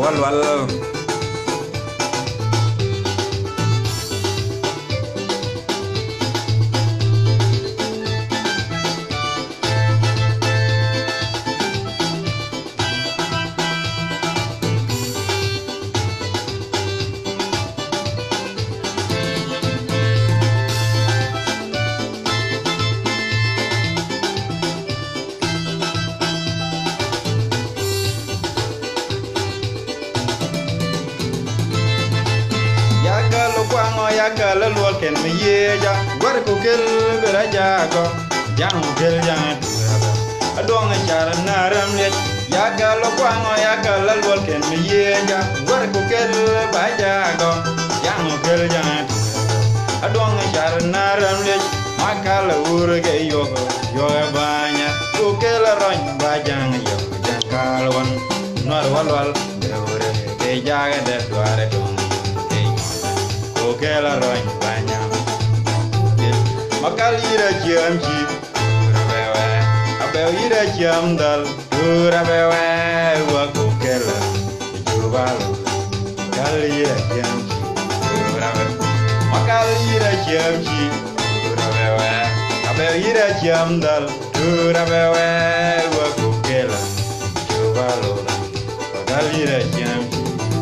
wal Yakala lwalken me yeja gwar ko kel beraja ko jang kel jang adong char naram le yakala kwango yakala lwalken me yeja gwar ko kel baja ko jang kel jang adong char naram le makala urge yo banya ko kel ron bajang yo kalwan nor walwal deure ke jaga de dware dong Kela roin banya Makal ira jamji Urabewe Abel ira jamdal Urabewe Wako kela Jubalo Makal ira jamji Urabewe Makal ira jamji Urabewe Abel ira jamdal Urabewe Wako kela Jubalo Makal ira jamji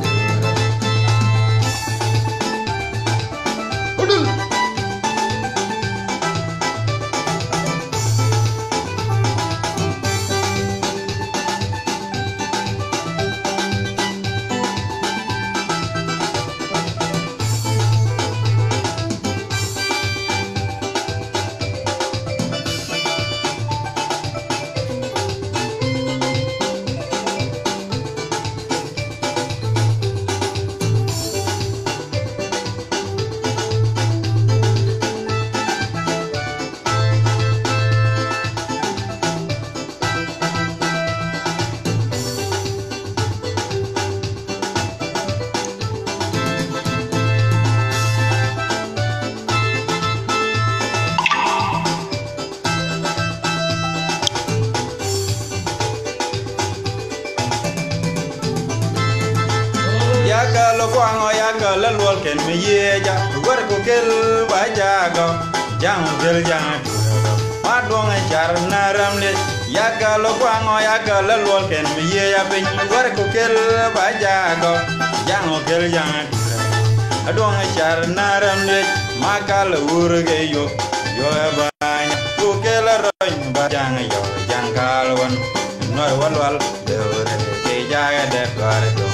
Yakalo kwango yakala lwalken me yeja gwar ko kel baja go jang kel jang madong char naram le yakalo kwango yakala lwalken me yeja pin gwar ko kel baja go jang kel jang adong char naram le makal urge yo banya ko kel roin bajang yo jang kalwan nor walwal deure ke jaga de dware dong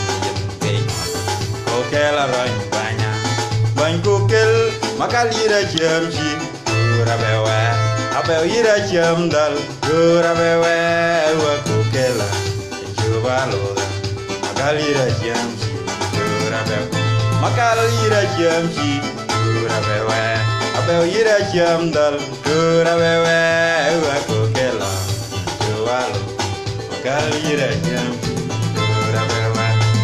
Kela roin banya Bany kukel makal ira jamji Urabewe Abel ira jamdal Urabewe Wa kukela Jubaloda Makal ira jamji Urabewe Makal ira jamji Urabewe Abel ira jamdal Urabewe Wa kukela Jubaloda Makal ira jamji Urabewe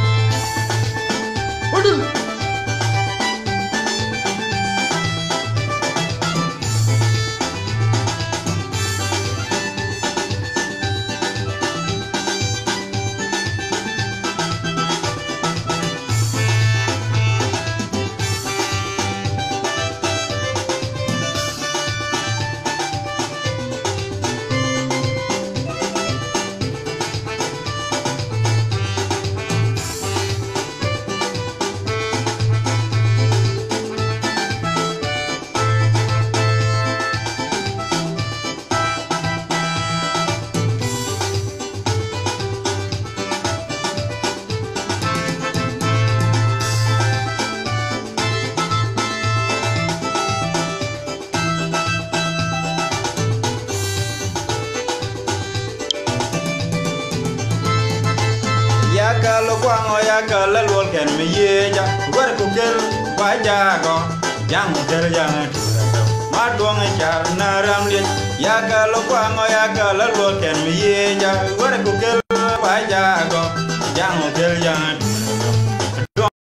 Yakalo kwango yakala lwalken me yeja gwar ko kel baja go jang kel jang madong char naram le yakalo kwango yakala lwalken me yeja gwar ko kel baja go jang kel jang